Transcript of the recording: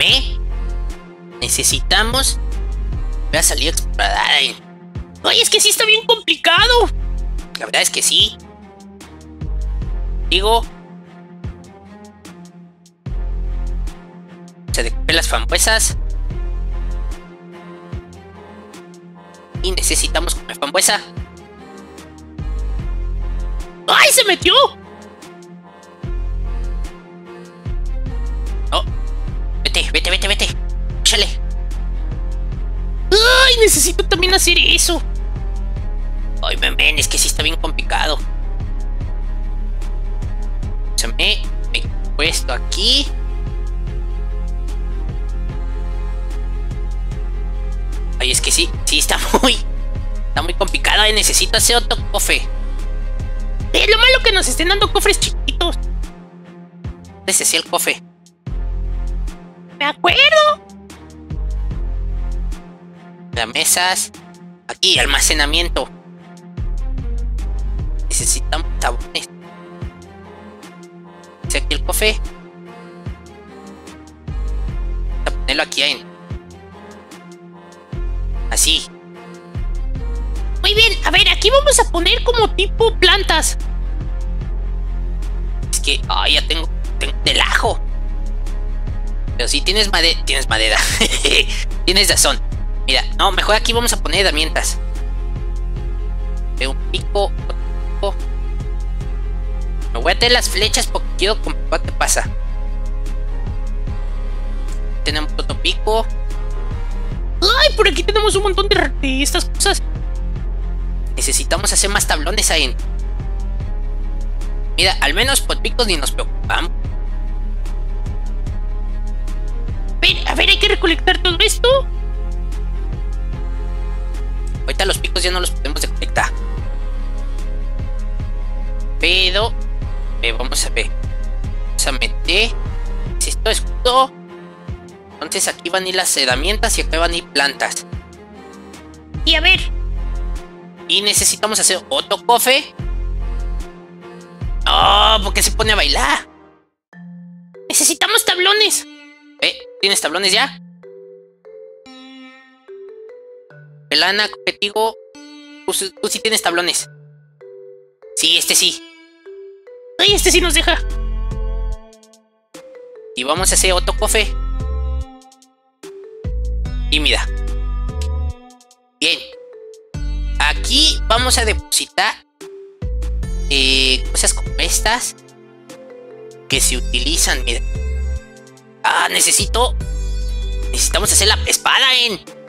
Escúchame. Necesitamos... Voy a salir a explorar. Ay, es que sí está bien complicado. La verdad es que sí. Digo... Se recoger las frambuesas. Y necesitamos comer frambuesa. ¡Ay, se metió! Oh, vete. Échale. ¡Ay, necesito también hacer eso! Ay, ven, es que sí está bien complicado. Me he puesto aquí. Ay, es que sí está muy complicado. Necesito hacer otro cofre. Lo malo que nos estén dando cofres chiquitos. Ese sí el cofre. Me acuerdo. Las mesas. Aquí, almacenamiento. Necesitamos tabones. Dice aquí el cofre. Voy a ponerlo aquí en. Así. Muy bien, a ver, aquí vamos a poner como tipo plantas. Es que, ya tengo del ajo. Pero si tienes madera. Tienes razón. Mira, no, mejor aquí vamos a poner herramientas. Un pico. Me voy a tener las flechas porque quiero comprobar qué pasa. Tenemos otro pico. ¡Ay! Por aquí tenemos un montón de estas cosas. Necesitamos hacer más tablones ahí. Mira, al menos por picos ni nos preocupamos. A ver, hay que recolectar todo esto. Ahorita los picos ya no los podemos recolectar. Pero... vamos a ver. Vamos a meter... Si esto es escudo... Entonces aquí van a ir las herramientas y acá van a ir plantas. Y a ver. Y necesitamos hacer otro cofre. ¡Oh! ¿Por qué se pone a bailar? Necesitamos tablones. ¿Tienes tablones ya? Pelana, competigo. Tú sí tienes tablones. Sí, este sí. ¡Ay, este sí nos deja! Y vamos a hacer otro cofre. Y mira. Bien. Aquí vamos a depositar cosas como estas que se utilizan. Mira. Necesitamos hacer la espada,